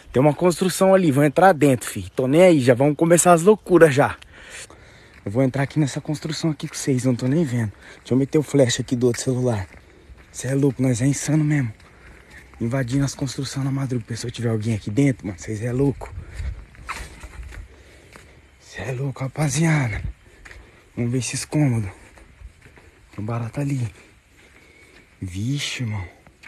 Tem uma construção ali, vou entrar dentro, filho. Tô nem aí, já vamos começar as loucuras já. Eu vou entrar aqui nessa construção aqui com vocês, não tô nem vendo. Deixa eu meter o flash aqui do outro celular. Você é louco, nós é insano mesmo. Invadindo as construções na madrugada. Se tiver alguém aqui dentro, mano, vocês é louco. Você é louco, rapaziada. Vamos ver esses cômodos. Tem um barato ali. Vixe, irmão.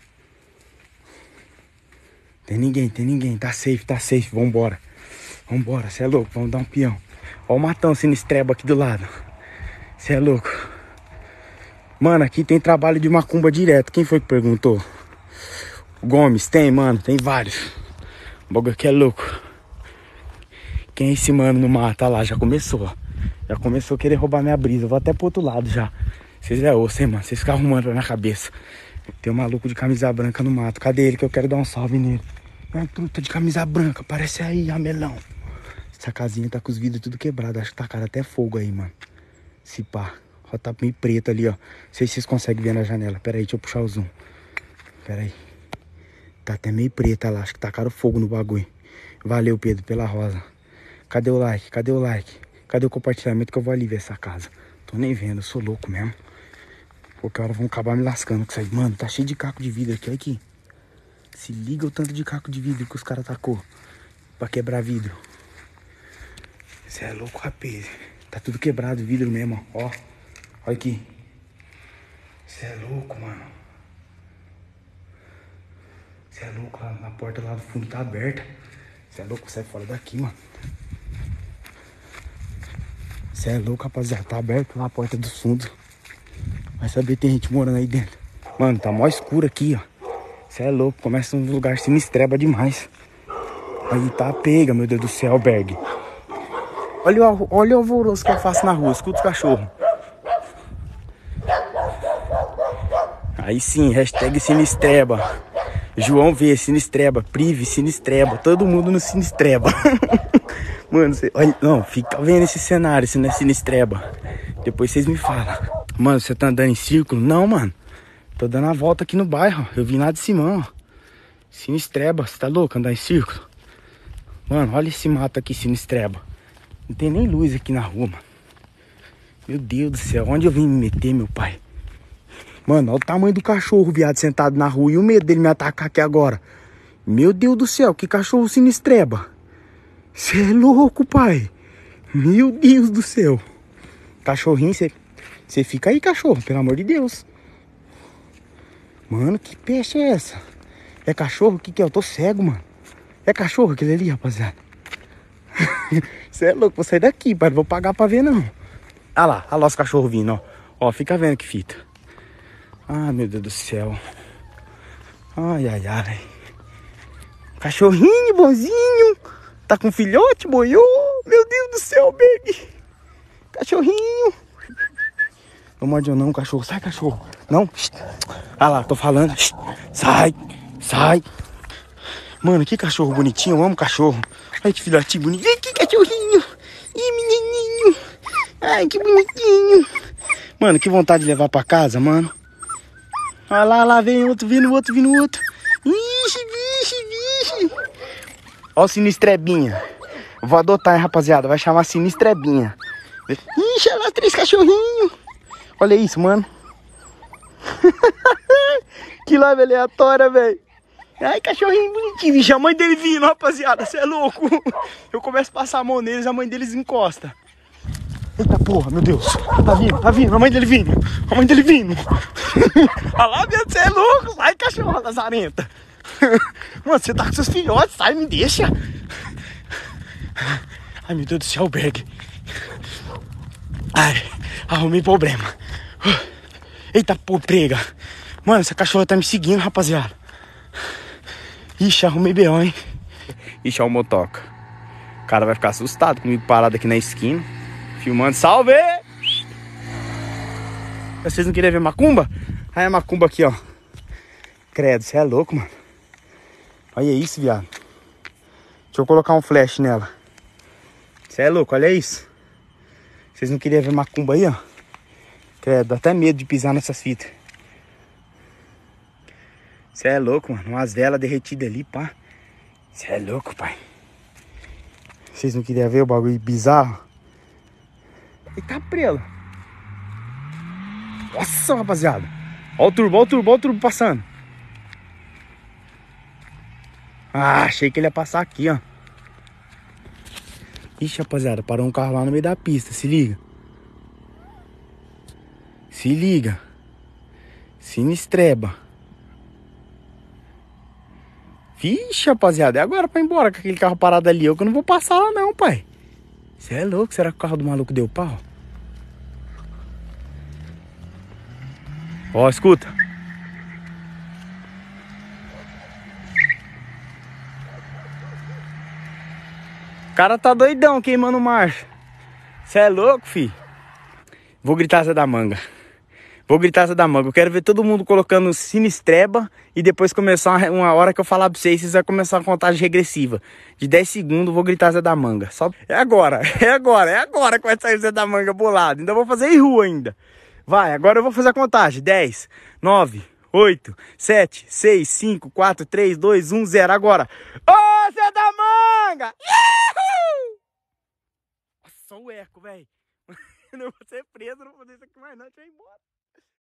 Tem ninguém. Tá safe. Vambora. Você é louco, vamos dar um peão. Ó o matão sinistreba aqui do lado. Você é louco. Mano, aqui tem trabalho de macumba direto. Quem foi que perguntou? O Gomes, tem, mano, tem vários. O bagulho aqui é louco. Quem é esse mano no mato? Olha lá, já começou, ó. Já começou a querer roubar minha brisa. Eu vou até pro outro lado já. Vocês é osso, hein, mano. Vocês ficam arrumando pra minha cabeça. Tem um maluco de camisa branca no mato. Cadê ele que eu quero dar um salve nele? É uma truta de camisa branca. Aparece aí, ramelão. Essa casinha tá com os vidros tudo quebrado. Acho que tá cara até fogo aí, mano. Se pá. Ó, tá meio preto ali, ó. Não sei se vocês conseguem ver na janela. Pera aí, deixa eu puxar o zoom. Pera aí. Tá até meio preta lá. Acho que tacaram fogo no bagulho. Valeu, Pedro, pela rosa. Cadê o like? Cadê o compartilhamento que eu vou ali ver essa casa? Tô nem vendo, eu sou louco mesmo. Qualquer hora vão acabar me lascando com isso aí. Mano, tá cheio de caco de vidro aqui, olha aqui. Se liga o tanto de caco de vidro que os caras tacou pra quebrar vidro. Você é louco, rapaz. Tá tudo quebrado o vidro mesmo, ó. Olha aqui. Você é louco, mano. Você é louco, lá na porta lá do fundo tá aberta. Você é louco, sai fora daqui, mano. Você é louco, rapaziada. Tá aberto lá a porta do fundo. Vai saber, tem gente morando aí dentro. Mano, tá mó escuro aqui, ó. Você é louco, começa um lugar sinistreba demais. Aí tá pega, meu Deus do céu, Berg. Olha o alvoroço que eu faço na rua. Escuta os cachorros. Aí sim, hashtag sinistreba. João V, sinistreba. Prive, sinistreba. Todo mundo no sinistreba. Mano, você, olha, não, fica vendo esse cenário, se não é sinistreba. Depois vocês me falam. Mano, você tá andando em círculo? Não, mano. Tô dando a volta aqui no bairro, ó. Eu vim lá de cima, ó. Sinistreba, você tá louco andar em círculo? Mano, olha esse mato aqui, sinistreba. Não tem nem luz aqui na rua, mano. Meu Deus do céu, onde eu vim me meter, meu pai? Mano, olha o tamanho do cachorro, viado, sentado na rua. E o medo dele me atacar aqui agora. Meu Deus do céu, que cachorro sinistreba. Você é louco, pai. Meu Deus do céu. Cachorrinho, você fica aí, cachorro, pelo amor de Deus. Mano, que peste é essa? É cachorro? O que que é? Eu tô cego, mano. É cachorro aquele ali, rapaziada? Você é louco, vou sair daqui, pai. Não vou pagar pra ver, não. Olha lá os cachorros vindo, ó. Ó, fica vendo que fita. Ah, meu Deus do céu. Ai. Cachorrinho, bonzinho. Tá com filhote, boiô. Meu Deus do céu, baby. Cachorrinho. Não morde eu não, cachorro. Sai, cachorro. Não. Ah lá, tô falando. Sai. Mano, que cachorro bonitinho. Eu amo cachorro. Ai, que filhotinho bonitinho. Que cachorrinho. Ih, menininho. Ai, que bonitinho. Mano, que vontade de levar pra casa, mano. Olha lá, vem outro, vindo outro. Vixe. Ó o sinistrebinha. Vou adotar, hein, rapaziada. Vai chamar sinistrebinha. Ixi, olha lá, 3 cachorrinhos. Olha isso, mano. Que live aleatória, velho. Ai, cachorrinho bonitinho. Vixe, a mãe dele vindo, rapaziada. Você é louco. Eu começo a passar a mão neles, a mãe deles encosta. Eita porra, meu Deus. Tá vindo. A mãe dele vindo. Olha lá, meu, você é louco. Sai, cachorro lazarenta. Mano, você tá com seus filhotes. Sai, me deixa. Ai, meu Deus do céu, Berg. Ai, arrumei problema. Eita, pô, prega. Mano, essa cachorra tá me seguindo, rapaziada. Ixi, arrumei B.O., hein. Ixi, ó o motoca. O cara vai ficar assustado comigo parado aqui na esquina. Filmando, salve! Vocês não queriam ver macumba? Aí a macumba aqui, ó. Credo, você é louco, mano. Olha isso, viado. Deixa eu colocar um flash nela. Você é louco, olha isso. Vocês não queriam ver macumba aí, ó? Credo, dá até medo de pisar nessas fitas. Você é louco, mano. Umas velas derretidas ali, pá. Você é louco, pai. Vocês não queriam ver o bagulho bizarro? Eita, prelo. Nossa, rapaziada. Ó o turbo, ó o turbo, ó o turbo passando. Ah, achei que ele ia passar aqui, ó. Ixi, rapaziada, parou um carro lá no meio da pista, se liga. Se liga. Sinistreba. Vixe, rapaziada, é agora pra ir embora com aquele carro parado ali. Eu que não vou passar lá não, pai. Você é louco? Será que o carro do maluco deu pau? Ó, escuta. O cara tá doidão queimando marcha. Você é louco, fi? Vou gritar Zé da Manga. Vou gritar Zé da Manga. Eu quero ver todo mundo colocando sinistreba e depois começar uma hora que eu falar pra vocês vai começar a contagem regressiva. De 10 segundos, vou gritar Zé da Manga. Só... É agora, é agora, é agora que vai sair o Zé da Manga bolado. Ainda vou fazer em rua ainda. Vai, agora eu vou fazer a contagem. 10, 9, 8, 7, 6, 5, 4, 3, 2, 1, 0. Agora. Ô, Zé da Manga! Uhul! Nossa, o eco, velho. Eu não vou ser preso, não vou fazer isso aqui mais não. Deixa eu ir embora.